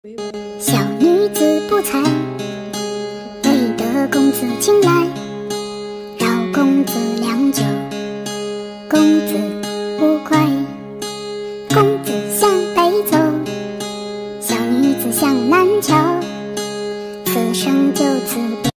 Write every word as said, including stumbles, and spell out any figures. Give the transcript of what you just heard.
小女子不才，为得公子青睐。饶公子良久，公子不快。公子向北走，小女子向南瞧。此生就此别。